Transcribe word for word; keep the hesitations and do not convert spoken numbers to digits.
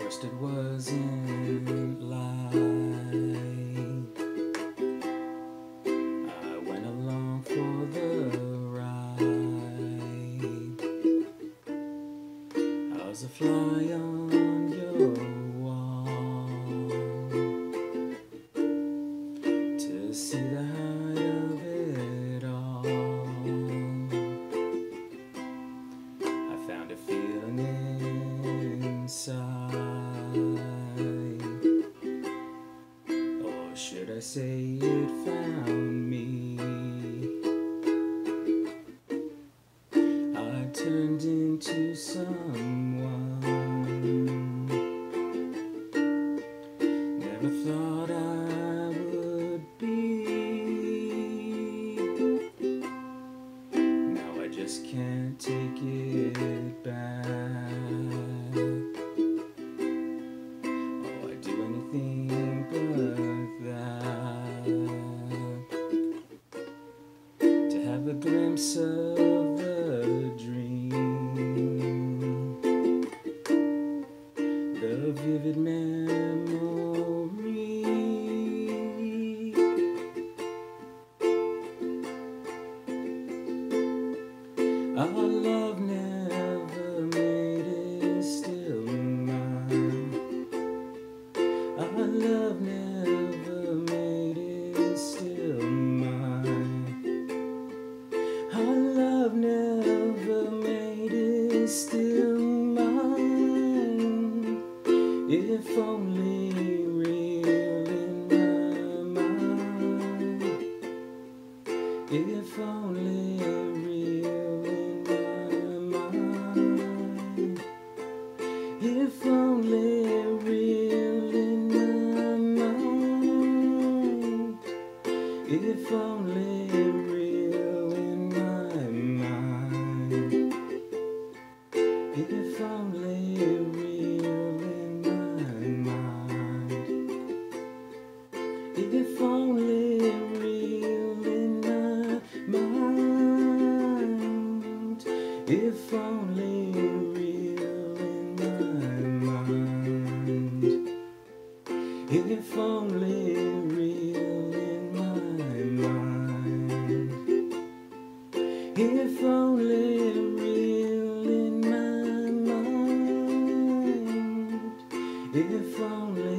first it wasn't light. I went along for the ride. I was a fly on your wall to see the height of it all. I found a feeling inside, or should I say it found me. I turned into someone never thought I would be. Now I just can't take it back. Oh, I'd do anything but that, to have a glimpse of the dream, the vivid memory. Our love never made it still mine. Our love never made it still mine. Our love never made it still mine. If only real in my mind. If only real in my mind. If only real in my mind. If only real in my mind. If only real in my mind. If only real in my mind. If only real in my mind. If only real in my mind. If only real in my mind. If only